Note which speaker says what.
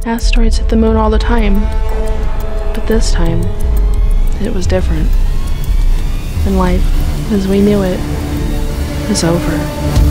Speaker 1: Asteroids hit the moon all the time, but this time, it was different. And life, as we knew it, is over.